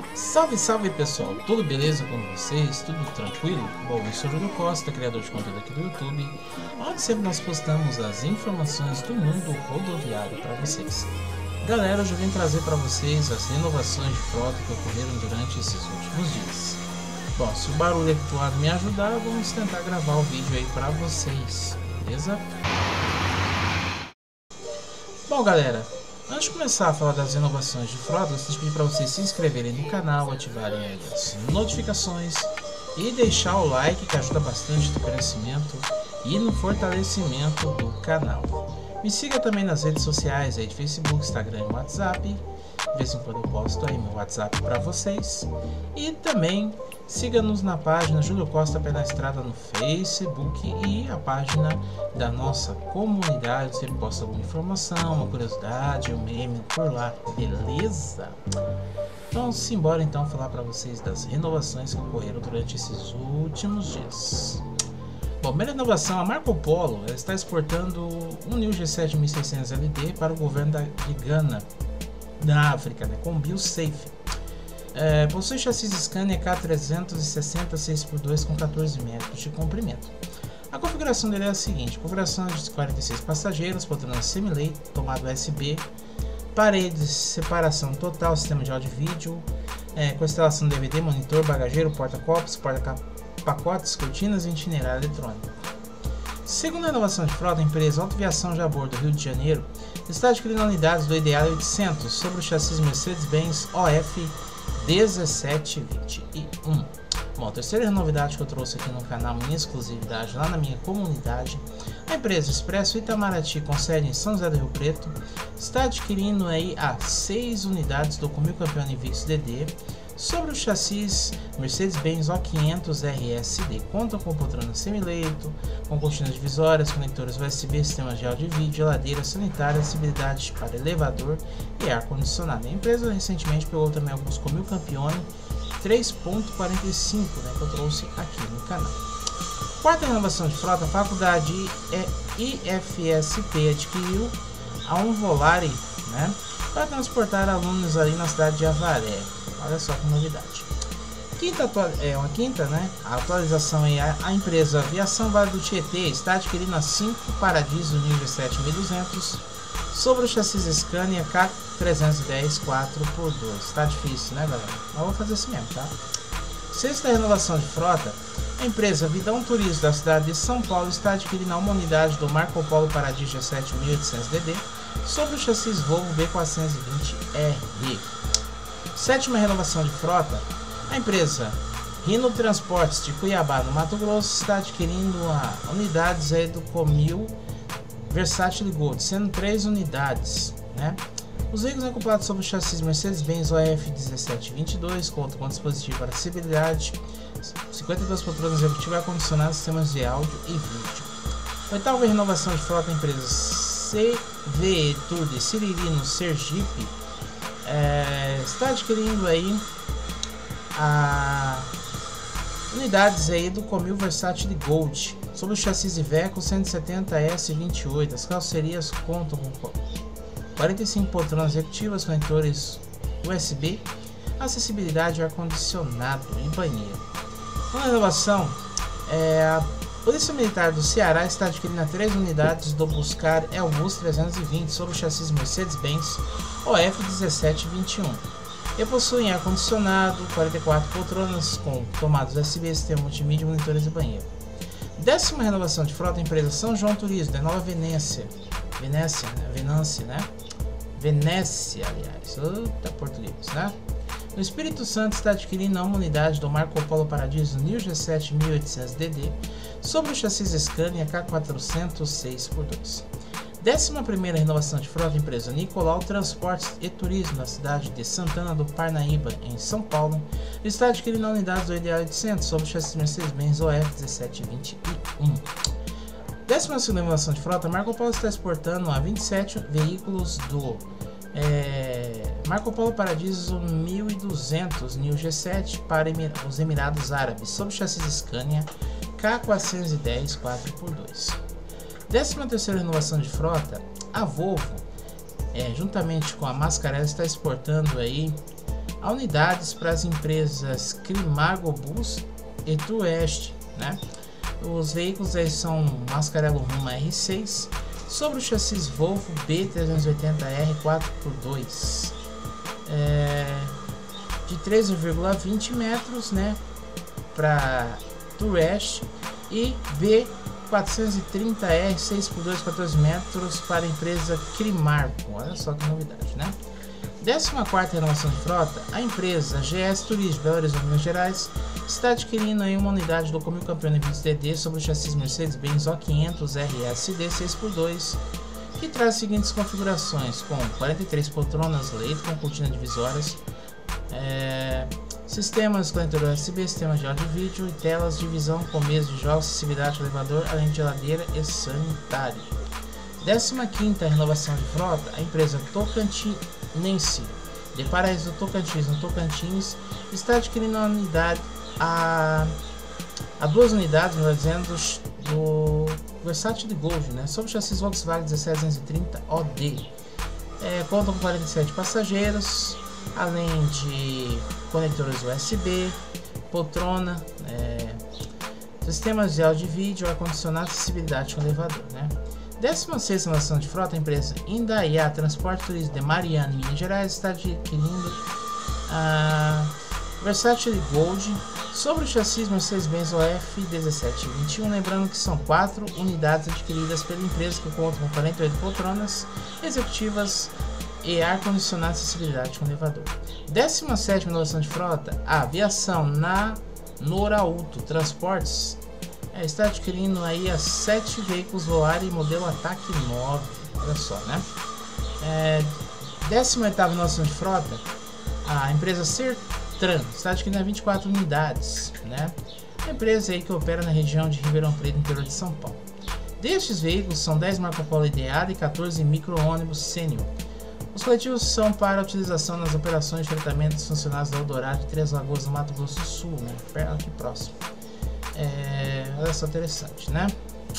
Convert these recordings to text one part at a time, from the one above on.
Salve, salve pessoal, tudo beleza com vocês? Tudo tranquilo? Bom, eu sou o Júlio Costa, criador de conteúdo aqui do YouTube, onde sempre nós postamos as informações do mundo rodoviário para vocês. Galera, hoje eu vim trazer para vocês as renovações de frota que ocorreram durante esses últimos dias. Bom, se o barulho atuado me ajudar, vamos tentar gravar o vídeo aí para vocês, beleza? Bom galera, antes de começar a falar das renovações de frota, eu gostaria de pedir para vocês se inscreverem no canal, ativarem as notificações e deixar o like, que ajuda bastante no crescimento e no fortalecimento do canal. Me siga também nas redes sociais aí de Facebook, Instagram e WhatsApp. De vez em quando eu posto aí meu WhatsApp para vocês. E também siga-nos na página Júlio Costa Pé na Estrada no Facebook e a página da nossa comunidade. Você posta alguma informação, uma curiosidade, um meme por lá, beleza? Então simbora então falar para vocês das renovações que ocorreram durante esses últimos dias. Bom, a primeira inovação, a Marco Polo ela está exportando um New G7 1600 LD para o governo de Gana, da África, né, com BioSafe. Possui chassi Scania K360 6x2 com 14 metros de comprimento. A configuração dele é a seguinte: configuração de 46 passageiros, poltrona semi-leito, tomada USB, paredes, separação total, sistema de áudio e vídeo, com instalação de DVD, monitor, bagageiro, porta-copos, porta-pacotes, cortinas e itinerário eletrônico. Segundo a inovação de frota, a empresa Autoviação Jabor do Rio de Janeiro está adquirindo unidades do Ideal 800 sobre o chassi Mercedes-Benz OF 1721. Bom, a terceira novidade que eu trouxe aqui no canal, minha exclusividade lá na minha comunidade, a empresa Expresso Itamaraty, com sede em São José do Rio Preto, está adquirindo aí 6 unidades do Comil Campeão Invictus DD sobre o chassi Mercedes-Benz O500 RSD. Conta com poltrona semi-leito, com cortinas divisórias, conectores USB, sistemas de áudio e vídeo, geladeira sanitária, acessibilidade para elevador e ar-condicionado. A empresa recentemente pegou também alguns Comil Campione 3.45, né, que eu trouxe aqui no canal. Quarta renovação de frota, a faculdade IFSP adquiriu a um Volare, né, para transportar alunos ali na cidade de Avaré. Olha só que novidade. A atualização é a empresa Aviação Vale do Tietê está adquirindo as 5 Paradiso New G7 1200 sobre o chassi Scania K310 4x2. Tá difícil, né galera? Mas vou fazer assim mesmo, tá? Sexta renovação de frota, a empresa Vidão Turismo da cidade de São Paulo está adquirindo uma unidade do Marco Polo Paradiso G7 1800DD sobre o chassi Volvo B420R. Sétima renovação de frota, a empresa Rino Transportes de Cuiabá, no Mato Grosso, está adquirindo unidades aí do Comil Versatil Gold, sendo 3 unidades, né? Os veículos acoplados sobre o chassi Mercedes-Benz OF 1722 contam com dispositivo para acessibilidade, 52 poltronas executivas, ar-condicionado, sistemas de áudio e vídeo. Oitava renovação de frota, a empresa CVE Tour de Siririno Sergipe está adquirindo aí unidades aí do Comil Versatil Gold sobre o chassi Iveco 170S28. As carrocerias contam com 45 poltronas executivas, conectores USB, acessibilidade, ar-condicionado e banheiro. Uma inovação, a Polícia Militar do Ceará está adquirindo 3 unidades do Buscar Elbus 320 sobre o chassi Mercedes-Benz OF 1721 e possuem ar-condicionado, 44 poltronas com tomadas USB, sistema multimídia, monitores e banheiro. Décima renovação de frota, a empresa São João Turismo da Nova Venécia, aliás, português, né? No Espírito Santo está adquirindo uma unidade do Marco Polo Paradiso New G7 1800DD sobre o chassi Scania K400 6x2. 11ª renovação de frota, empresa Nicolau Transportes e Turismo da cidade de Santana do Parnaíba, em São Paulo, está adquirindo a unidade do Ideal 800 sobre o chassi Mercedes-Benz OF 1721. 12ª renovação de frota, Marco Polo está exportando 27 veículos do Marco Polo Paradiso 1200 New G7 para os Emirados Árabes sob o chassi Scania K410 4x2. 13ª renovação de frota, a Volvo, juntamente com a Mascarella, está exportando aí a unidades para as empresas Climago-Bus e Truest, né? Os veículos aí são Mascarello Roma R6 sobre o chassis Volvo B380R 4x2 de 13,20 metros, né, para Truest, e B430R 6x2 14 metros para a empresa Climago. Olha só que novidade, né? 14ª renovação de frota, a empresa GS Turismo Belo Horizonte, Minas Gerais, está adquirindo aí uma unidade do Comil Campione 20DD sobre o chassi Mercedes-Benz O500 RSD 6x2, que traz as seguintes configurações, com 43 poltronas leito com cortina divisórias, sistemas de conector USB, sistema de áudio e vídeo e telas de visão com mesa de jogos, acessibilidade, elevador, além de geladeira e sanitário. 15ª renovação de frota, a empresa Tocantinense de Paraíso do Tocantins, no Tocantins, está adquirindo a unidade, a duas unidades, melhor dizendo, do Versace Gold, né, sob o chassi Volkswagen 17230 OD. Conta com 47 passageiros, além de conectores USB, poltrona, sistemas de áudio e vídeo, ar-condicionado, acessibilidade com elevador, né? 16ª renovação de frota, a empresa Indaiá Transporte Turismo de Mariana, Minas Gerais, está adquirindo a Versace Gold sobre o chassi Mercedes-Benz OF 1721, lembrando que são 4 unidades adquiridas pela empresa que contam com 48 poltronas executivas e ar-condicionado, acessibilidade com elevador. 17ª renovação de frota, a aviação na Norauto Transportes está adquirindo aí 7 veículos Volare modelo Ataque 9, olha só, né? 18ª renovação de frota, a empresa Sertran está adquirindo 24 unidades, né? A empresa aí que opera na região de Ribeirão Preto, interior de São Paulo. Destes veículos são 10 Marco Polo IDEAD e 14 micro-ônibus sênior. Os coletivos são para utilização nas operações de tratamento dos funcionários da Eldorado de Três Lagoas, no Mato Grosso do Sul, né? Aqui próximo. Olha só, interessante, né?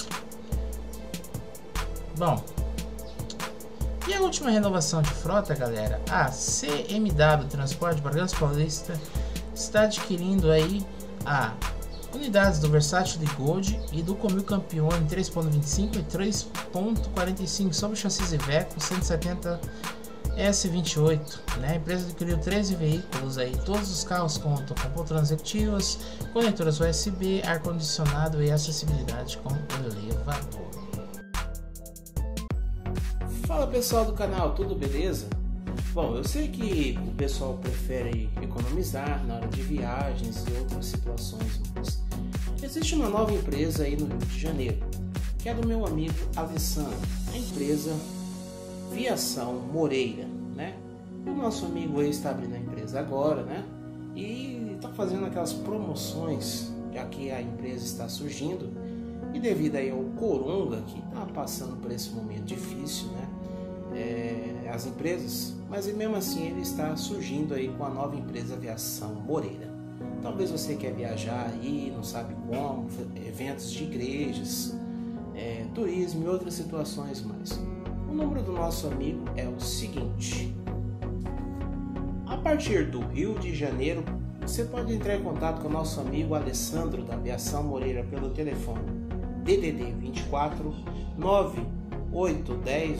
Bom, e a última renovação de frota, galera, a CMW Transporte Bragança Paulista está adquirindo aí a unidades do Versace Gold e do Comil Campione 3.25 e 3.45 sobre o chassi Iveco 170 S28, né? A empresa adquiriu 13 veículos aí, todos os carros contam com poltronas executivas, conectoras USB, ar-condicionado e acessibilidade com elevador. Fala pessoal do canal, tudo beleza? Bom, eu sei que o pessoal prefere economizar na hora de viagens e outras situações, mas existe uma nova empresa aí no Rio de Janeiro, que é do meu amigo Alessandro, a empresa Viação Moreira, né? O nosso amigo aí está abrindo a empresa agora, né? E está fazendo aquelas promoções, já que a empresa está surgindo e devido aí ao Coronga, que está passando por esse momento difícil, né? As empresas, mas mesmo assim ele está surgindo aí com a nova empresa Viação Moreira. Talvez você quer viajar aí, não sabe como, eventos de igrejas, turismo e outras situações mais. O número do nosso amigo é o seguinte: a partir do Rio de Janeiro, você pode entrar em contato com o nosso amigo Alessandro da Viação Moreira pelo telefone DDD 24 9810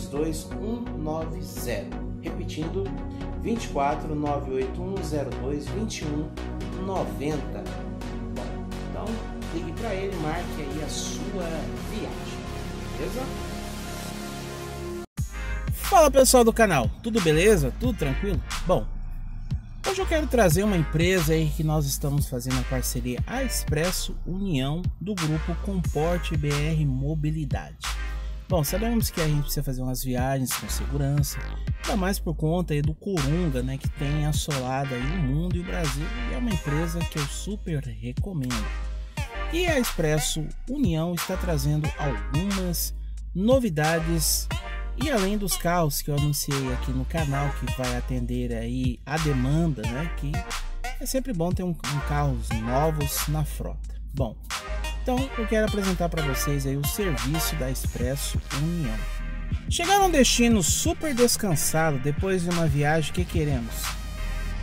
22190, repetindo 24 98102 2190. Então ligue para ele, marque aí a sua viagem, beleza? Fala pessoal do canal, tudo beleza? Tudo tranquilo? Bom, hoje eu quero trazer uma empresa aí que nós estamos fazendo a parceria, a Expresso União, do grupo Comporte BR Mobilidade. Bom, sabemos que a gente precisa fazer umas viagens com segurança, ainda mais por conta aí do Coronga, né, que tem assolado aí o mundo e o Brasil, e é uma empresa que eu super recomendo. E a Expresso União está trazendo algumas novidades. E além dos carros que eu anunciei aqui no canal, que vai atender aí a demanda, né? Que é sempre bom ter carros novos na frota. Bom, então eu quero apresentar para vocês aí o serviço da Expresso União. Chegar a um destino super descansado depois de uma viagem, que queremos?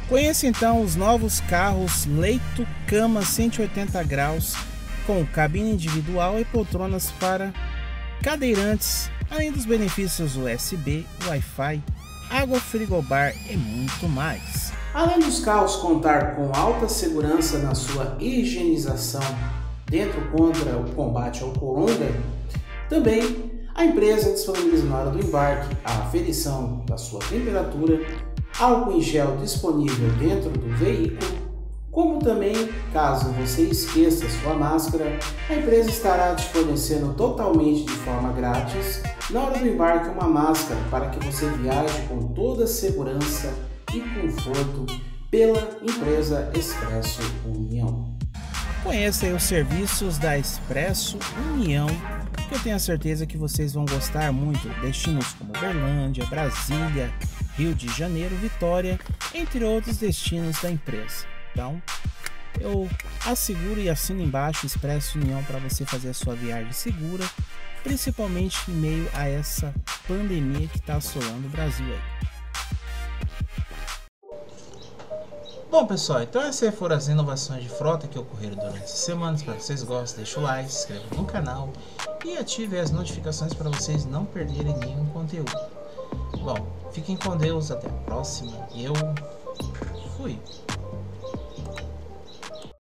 Conheça então os novos carros leito-cama 180 graus com cabine individual e poltronas para cadeirantes, além dos benefícios USB, Wi-Fi, água frigobar e muito mais. Além dos carros contar com alta segurança na sua higienização dentro contra o combate ao coronga, também a empresa disponibiliza na hora do embarque a aferição da sua temperatura, álcool em gel disponível dentro do veículo, como também, caso você esqueça sua máscara, a empresa estará te fornecendo totalmente de forma grátis na hora do embarque uma máscara para que você viaje com toda a segurança e conforto pela empresa Expresso União. Conheça aí os serviços da Expresso União, que eu tenho a certeza que vocês vão gostar muito. Destinos como Uberlândia, Brasília, Rio de Janeiro, Vitória, entre outros destinos da empresa. Então, eu asseguro e assino embaixo Expresso União para você fazer a sua viagem segura, principalmente em meio a essa pandemia que está assolando o Brasil aí. Bom pessoal, então essas foram as inovações de frota que ocorreram durante essa semana. Espero que vocês gostem, deixa o like, se inscreva no canal e ative as notificações para vocês não perderem nenhum conteúdo. Bom, fiquem com Deus, até a próxima. Eu fui!